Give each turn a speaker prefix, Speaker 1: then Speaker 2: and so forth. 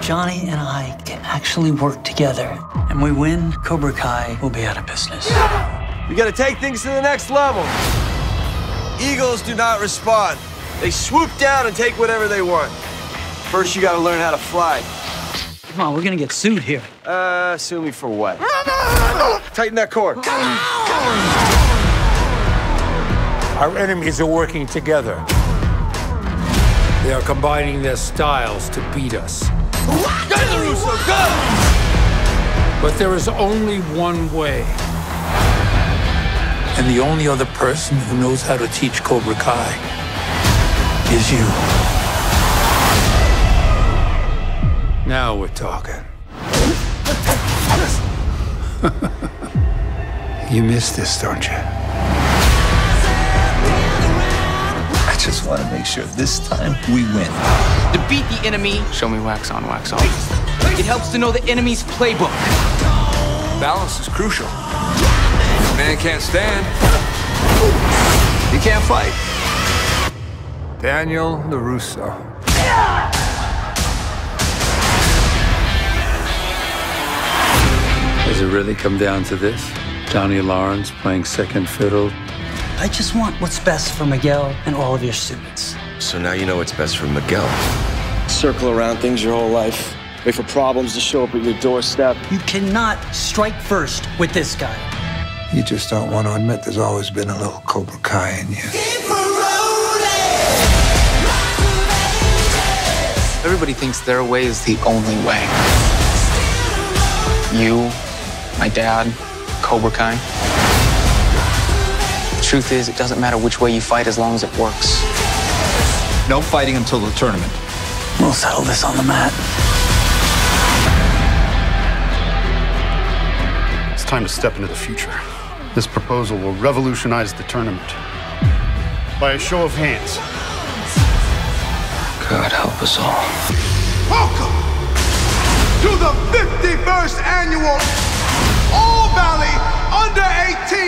Speaker 1: Johnny and I can actually work together and we win, Cobra Kai will be out of business.
Speaker 2: We gotta take things to the next level. Eagles do not respond. They swoop down and take whatever they want. First, you gotta learn how to fly.
Speaker 1: Come on, we're gonna get sued here.
Speaker 2: Sue me for what? Tighten that cord.
Speaker 3: Our enemies are working together. They are combining their styles to beat us.
Speaker 2: Go, LaRusso, go!
Speaker 3: But there is only one way. And the only other person who knows how to teach Cobra Kai is you. Now we're talking. You miss this, don't you?
Speaker 4: I just want to make sure this time we win.
Speaker 5: To beat the enemy, show me wax on, wax off. It helps to know the enemy's playbook.
Speaker 2: Balance is crucial. Man can't stand. He can't fight. Daniel LaRusso.
Speaker 3: Does it really come down to this? Johnny Lawrence playing second fiddle?
Speaker 1: I just want what's best for Miguel and all of your students.
Speaker 2: So now you know what's best for Miguel.
Speaker 6: Circle around things your whole life. Wait for problems to show up at your doorstep.
Speaker 1: You cannot strike first with this guy.
Speaker 4: You just don't want to admit there's always been a little Cobra Kai in you.
Speaker 5: Everybody thinks their way is the only way. You, my dad, Cobra Kai. The truth is, it doesn't matter which way you fight as long as it works.
Speaker 4: No fighting until the tournament.
Speaker 1: We'll settle this on the mat.
Speaker 7: It's time to step into the future. This proposal will revolutionize the tournament. By a show of hands.
Speaker 2: God help us all.
Speaker 8: Welcome to the 51st annual All Valley Under 18